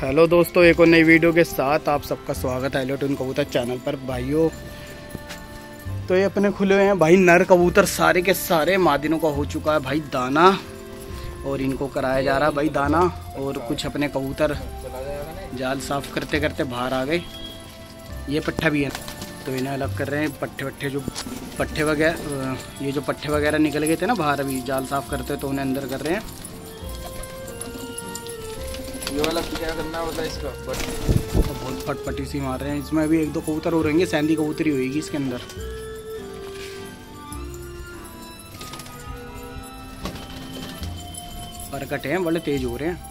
Hello दोस्तों, एक और नई वीडियो के साथ आप सबका स्वागत है हेलो टून कबूतर चैनल पर। भाइयों, तो ये अपने खुले हुए हैं भाई नर कबूतर सारे के सारे। मादिनों का हो चुका है भाई दाना और इनको कराया जा रहा है भाई दाना। और कुछ अपने कबूतर जाल साफ करते करते बाहर आ गए। ये पट्ठा भी है तो इन्हें अलग कर रहे हैं। पट्ठे जो पट्ठे वगैरह, ये जो पट्ठे वगैरह निकल गए थे ना बाहर, अभी जाल साफ करते तो उन्हें अंदर कर रहे हैं। ये वाला क्या करना होता है इसका? तो बहुत फटपटी सी मार रहे हैं। इसमें अभी एक दो कबूतर हो रहेंगे, सैंदी कबूतरी होएगी इसके अंदर। परकट हैं, बड़े तेज हो रहे हैं।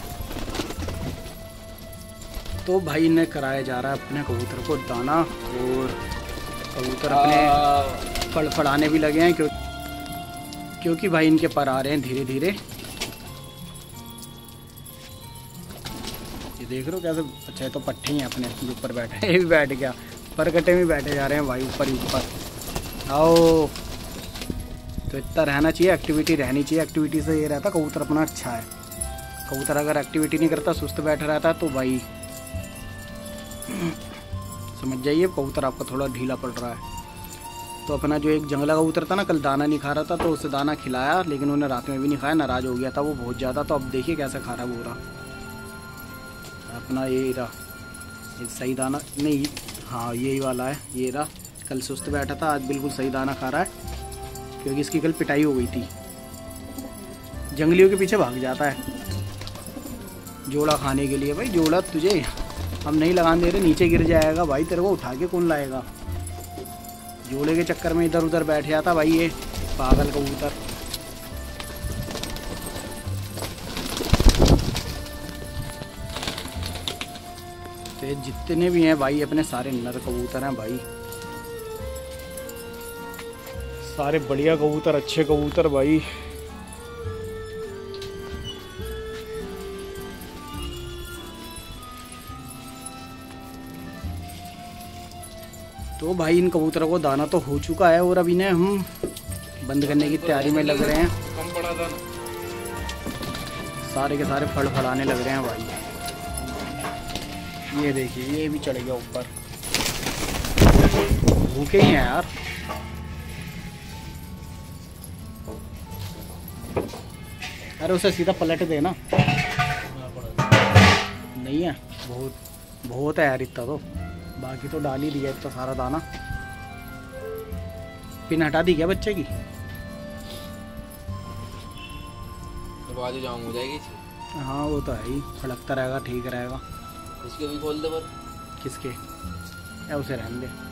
तो भाई इन्हें कराया जा रहा है अपने कबूतर को दाना। और कबूतर अपने फड़फड़ाने भी लगे हैं क्योंकि भाई इनके पर आ रहे हैं धीरे धीरे। ये देख रहे हो कैसे? अच्छा, तो पट्टे हैं अपने जो ऊपर बैठे। ये भी बैठ गया, परकटे में बैठे जा रहे हैं भाई ऊपर ही ऊपर। आओ, तो इतना रहना चाहिए, एक्टिविटी रहनी चाहिए। एक्टिविटी से ये रहता कबूतर अपना अच्छा है। कबूतर अगर एक्टिविटी नहीं करता, सुस्त बैठा रहता, तो भाई समझ जाइए कबूतर आपका थोड़ा ढीला पड़ रहा है। तो अपना जो एक जंगला कबूतर था ना, कल दाना नहीं खा रहा था, तो उसे दाना खिलाया, लेकिन उन्हें रात में भी नहीं खाया, नाराज हो गया था वो बहुत ज़्यादा। तो अब देखिए कैसे खा रहा है वो रहा अपना। ये रहा, ये सही दाना नहीं, हाँ यही वाला है, ये रहा। कल सुस्त बैठा था, आज बिल्कुल सही दाना खा रहा है क्योंकि इसकी कल पिटाई हो गई थी। जंगलियों के पीछे भाग जाता है जोड़ा खाने के लिए। भाई जोड़ा तुझे हम नहीं लगाने दे रहे, नीचे गिर जाएगा भाई, तेरे को उठा के कौन लाएगा? जोड़े के चक्कर में इधर उधर बैठ जाता भाई ये पागल कबूतर। तो ये जितने भी हैं भाई अपने सारे नर कबूतर हैं भाई, सारे बढ़िया कबूतर, अच्छे कबूतर भाई। तो भाई इन कबूतरों को दाना तो हो चुका है और अब इन्हें हम बंद करने की तैयारी में लग रहे हैं। कम पड़ा दाना, सारे के सारे फड़फड़ाने लग रहे हैं भाई। ये देखिए, ये भी चढ़ गया ऊपर। भूखे ही हैं यार। अरे उसे सीधा पलट देना। नहीं है, बहुत है यार इतना तो। बाकी तो डाल ही दिया इतना सारा दाना। पिन हटा दी क्या बच्चे की? तो आज जाऊँ हो जाएगी। हाँ वो तो है ही, फड़कता रहेगा, ठीक रहेगा। इसके भी खोल दे पर। किसके? या उसे रहने दे।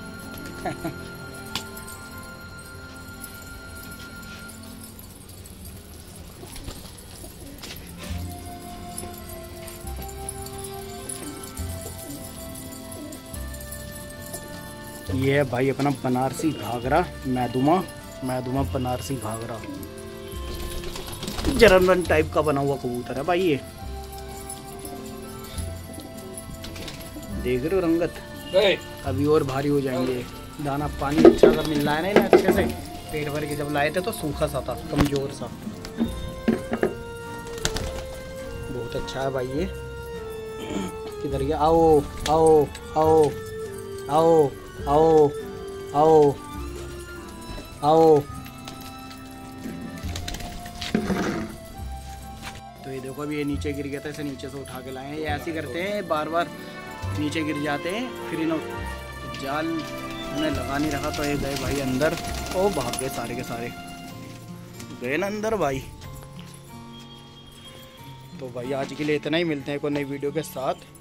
ये है भाई अपना बनारसी घाघरा, मैदुमा बनारसी घाघरा। जर्मन टाइप का बना हुआ कबूतर है भाई ये। देख रहे हो रंगत? अभी और भारी हो जाएंगे। दाना पानी अच्छा अगर मिल रहा है ना इन्हें अच्छे से। पेट भर के जब लाए थे तो सूखा सा था, कमजोर सा। बहुत अच्छा है भाई ये। किधर गया? आओ आओ आओ आओ आओ आओ आओ। तो ये देखो, अभी ये नीचे गिर गया था, इसे नीचे से उठा के लाए हैं। ये ऐसे करते हैं, बार बार नीचे गिर जाते हैं। फिर इन्हों जाल उन्हें लगा नहीं रखा तो ये गए भाई अंदर। ओ भाग गए सारे के सारे, गए ना अंदर भाई। तो भाई आज के लिए इतना ही, मिलते हैं कोई नई वीडियो के साथ।